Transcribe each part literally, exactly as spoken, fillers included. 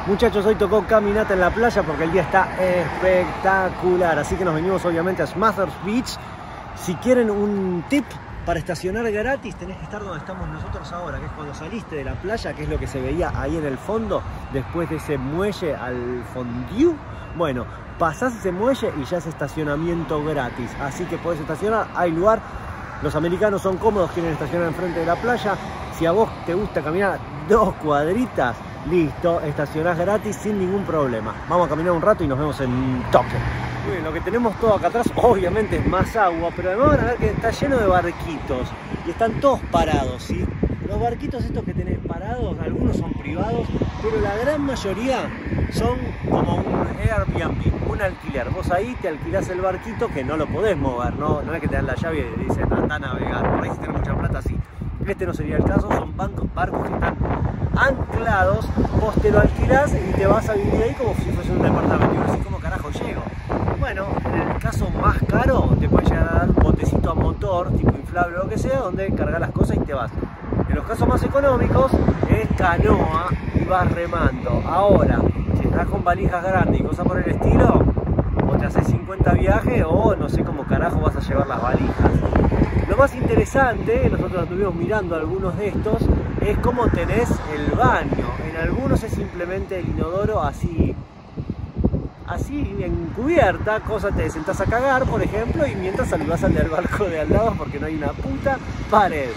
Muchachos, hoy tocó caminata en la playa porque el día está espectacular. Así que nos venimos obviamente a Smothers Beach. Si quieren un tip para estacionar gratis, tenés que estar donde estamos nosotros ahora, que es cuando saliste de la playa, que es lo que se veía ahí en el fondo, después de ese muelle al fondue. Bueno, pasás ese muelle y ya es estacionamiento gratis. Así que podés estacionar, hay lugar. Los americanos son cómodos, quieren estacionar enfrente de la playa. Si a vos te gusta caminar dos cuadritas, listo, estacionás gratis sin ningún problema. Vamos a caminar un rato y nos vemos en toque. Muy bien, lo que tenemos todo acá atrás obviamente es más agua, pero además van a ver que está lleno de barquitos y están todos parados, ¿sí? Los barquitos estos que tenés parados, algunos son privados, pero la gran mayoría son como un Airbnb, un alquiler. Vos ahí te alquilás el barquito que no lo podés mover, no, no es que te dan la llave y te dicen anda a navegar. Por ahí si tenés mucha plata, sí. Este no sería el caso, son bancos, barcos que están anclados, vos te lo alquilás y te vas a vivir ahí como si fuese un departamento. Y así como carajo llego. Bueno, en el caso más caro te puede llegar a dar un botecito a motor, tipo inflable o lo que sea, donde cargas las cosas y te vas. En los casos más económicos es canoa y vas remando. Ahora, si estás con valijas grandes y cosas por el estilo, o te haces cincuenta viajes o no sé cómo carajo vas a llevar las valijas. Lo más interesante, nosotros estuvimos mirando algunos de estos, es cómo tenés el baño. En algunos es simplemente el inodoro así, así en cubierta, cosa te sentás a cagar, por ejemplo, y mientras saludás al del barco de al lado porque no hay una puta pared.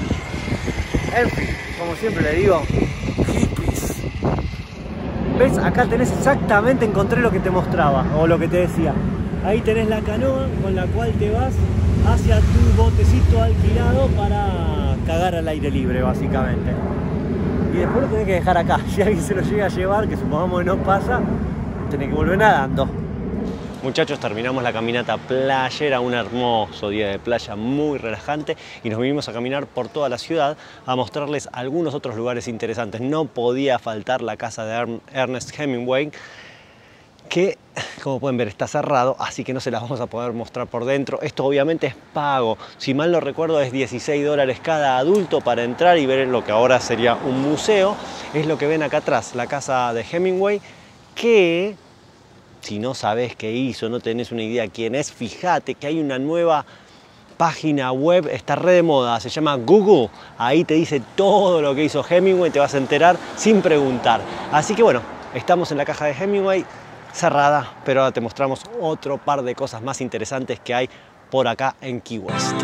En fin, como siempre le digo, hippies. ¿Ves? Acá tenés exactamente, encontré lo que te mostraba, o lo que te decía. Ahí tenés la canoa con la cual te vas hacia tu botecito alquilado para cagar al aire libre, básicamente. Y después lo tenés que dejar acá. Si alguien se lo llega a llevar, que supongamos que no pasa, tenés que volver nadando. Muchachos, terminamos la caminata playera, un hermoso día de playa muy relajante, y nos vinimos a caminar por toda la ciudad a mostrarles algunos otros lugares interesantes. No podía faltar la casa de Ernest Hemingway, que como pueden ver está cerrado, así que no se las vamos a poder mostrar por dentro. Esto obviamente es pago, si mal no recuerdo es dieciséis dólares cada adulto para entrar y ver lo que ahora sería un museo. Es lo que ven acá atrás, la casa de Hemingway, que si no sabés qué hizo, no tenés una idea quién es, fíjate que hay una nueva página web, está re de moda, se llama Google. Ahí te dice todo lo que hizo Hemingway, te vas a enterar sin preguntar. Así que bueno, estamos en la caja de Hemingway, cerrada, pero ahora te mostramos otro par de cosas más interesantes que hay por acá en Key West.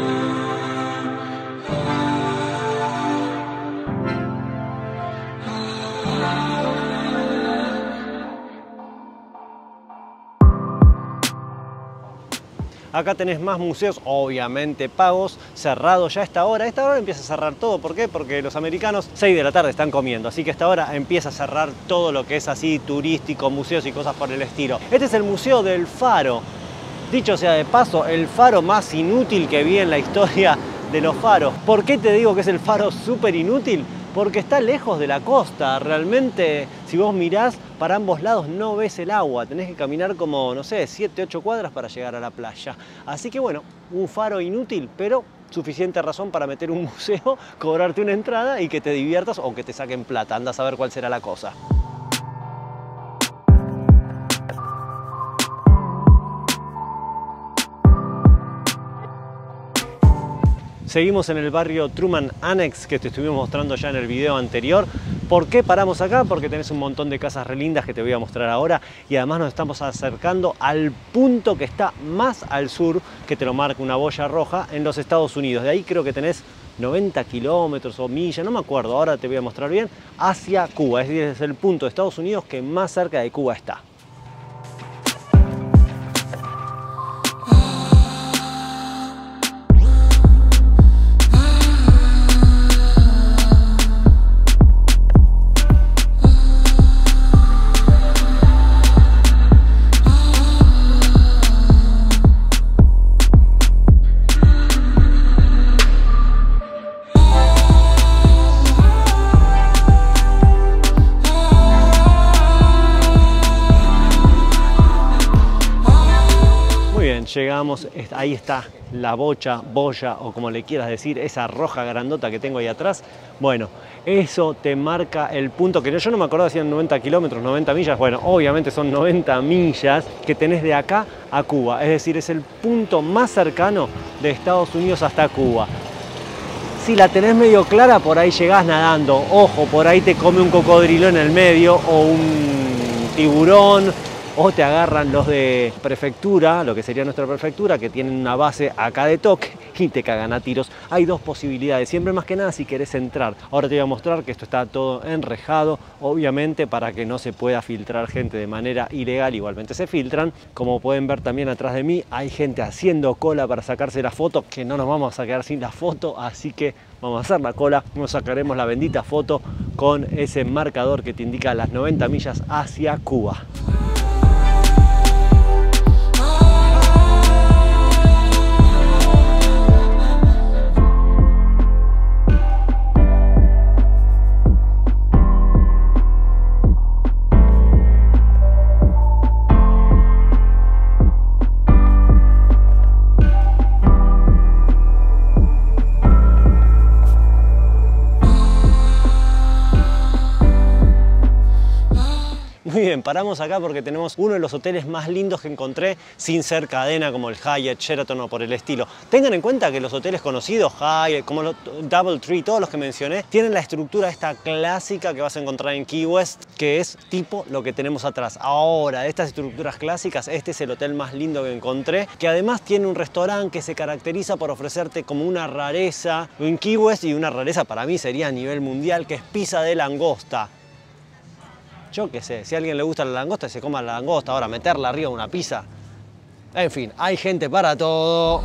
Acá tenés más museos, obviamente pagos, cerrados ya a esta hora. A esta hora empieza a cerrar todo. ¿Por qué? Porque los americanos seis de la tarde están comiendo. Así que a esta hora empieza a cerrar todo lo que es así turístico, museos y cosas por el estilo. Este es el Museo del Faro. Dicho sea de paso, el faro más inútil que vi en la historia de los faros. ¿Por qué te digo que es el faro súper inútil? Porque está lejos de la costa. Realmente, si vos mirás para ambos lados no ves el agua. Tenés que caminar como, no sé, siete, ocho cuadras para llegar a la playa. Así que bueno, un faro inútil, pero suficiente razón para meter un museo, cobrarte una entrada y que te diviertas o que te saquen plata. Anda a saber cuál será la cosa. Seguimos en el barrio Truman Annex, que te estuvimos mostrando ya en el video anterior. ¿Por qué paramos acá? Porque tenés un montón de casas re lindas que te voy a mostrar ahora, y además nos estamos acercando al punto que está más al sur, que te lo marca una boya roja, en los Estados Unidos. De ahí creo que tenés noventa kilómetros o millas, no me acuerdo, ahora te voy a mostrar bien, hacia Cuba. Es decir, es el punto de Estados Unidos que más cerca de Cuba está. Llegamos, ahí está la bocha, boya o como le quieras decir, esa roja grandota que tengo ahí atrás. Bueno, Eso te marca el punto que yo no me acordaba si eran noventa kilómetros, noventa millas. Bueno, obviamente son noventa millas que tenés de acá a Cuba. Es decir, es el punto más cercano de Estados Unidos hasta Cuba. Si la tenés medio clara, por ahí llegás nadando. Ojo, por ahí te come un cocodrilo en el medio o un tiburón. O te agarran los de prefectura, lo que sería nuestra prefectura, que tienen una base acá de toque y te cagan a tiros. Hay dos posibilidades, siempre más que nada si querés entrar. Ahora te voy a mostrar que esto está todo enrejado, obviamente para que no se pueda filtrar gente de manera ilegal. Igualmente se filtran. Como pueden ver también atrás de mí, hay gente haciendo cola para sacarse la foto, que no nos vamos a quedar sin la foto, así que vamos a hacer la cola, nos sacaremos la bendita foto con ese marcador que te indica las noventa millas hacia Cuba. Muy bien, paramos acá porque tenemos uno de los hoteles más lindos que encontré sin ser cadena como el Hyatt, Sheraton o por el estilo. Tengan en cuenta que los hoteles conocidos, Hyatt, como los DoubleTree, todos los que mencioné, tienen la estructura esta clásica que vas a encontrar en Key West, que es tipo lo que tenemos atrás. Ahora, de estas estructuras clásicas, este es el hotel más lindo que encontré, que además tiene un restaurante que se caracteriza por ofrecerte como una rareza en Key West, y una rareza para mí sería a nivel mundial, que es pizza de langosta. Yo qué sé, si a alguien le gusta la langosta, se coma la langosta. Ahora, meterla arriba de una pizza. En fin, hay gente para todo.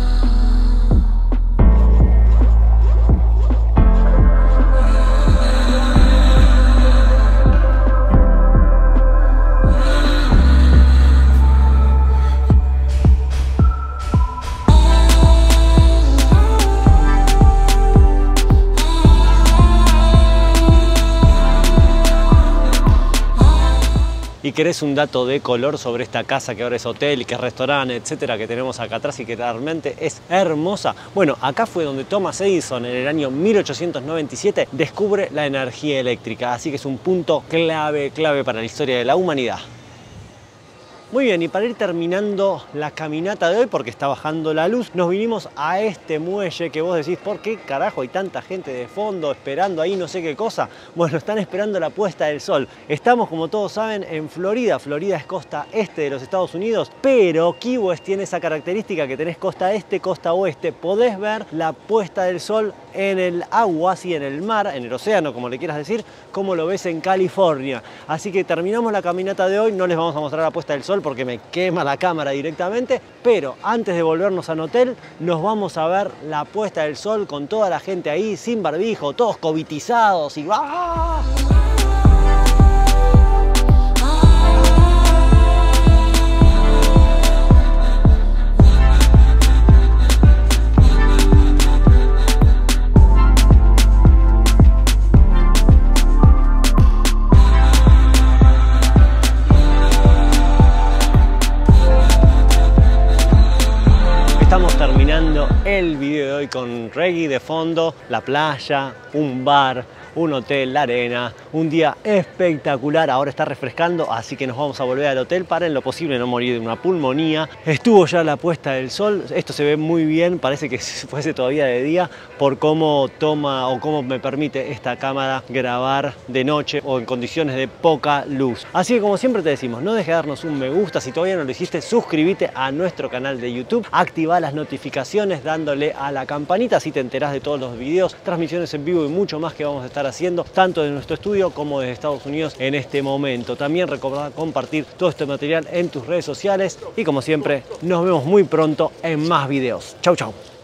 Y querés un dato de color sobre esta casa que ahora es hotel y que es restaurante, etcétera, que tenemos acá atrás y que realmente es hermosa. Bueno, acá fue donde Thomas Edison en el año mil ochocientos noventa y siete descubre la energía eléctrica, así que es un punto clave, clave para la historia de la humanidad. Muy bien, y para ir terminando la caminata de hoy, porque está bajando la luz, nos vinimos a este muelle que vos decís, ¿por qué carajo hay tanta gente de fondo esperando ahí no sé qué cosa? Bueno, están esperando la puesta del sol. Estamos, como todos saben, en Florida. Florida es costa este de los Estados Unidos, pero Key West tiene esa característica que tenés costa este, costa oeste. Podés ver la puesta del sol en el agua, así en el mar, en el océano, como le quieras decir, como lo ves en California. Así que terminamos la caminata de hoy, no les vamos a mostrar la puesta del sol porque me quema la cámara directamente, pero antes de volvernos al hotel nos vamos a ver la puesta del sol con toda la gente ahí sin barbijo, todos covitizados y ¡ah! Estamos terminando el video de hoy con reggae de fondo, la playa, un bar, un hotel, la arena, un día espectacular. Ahora está refrescando, así que nos vamos a volver al hotel para en lo posible no morir de una pulmonía. Estuvo ya la puesta del sol, esto se ve muy bien, parece que fuese todavía de día por cómo toma o cómo me permite esta cámara grabar de noche o en condiciones de poca luz. Así que como siempre te decimos, no dejes de darnos un me gusta, si todavía no lo hiciste, suscríbete a nuestro canal de YouTube, activa las notificaciones dándole a la campanita, así te enterás de todos los videos, transmisiones en vivo y mucho más que vamos a estar haciendo tanto de nuestro estudio como desde Estados Unidos en este momento. También recordá compartir todo este material en tus redes sociales y como siempre nos vemos muy pronto en más videos. Chau chau.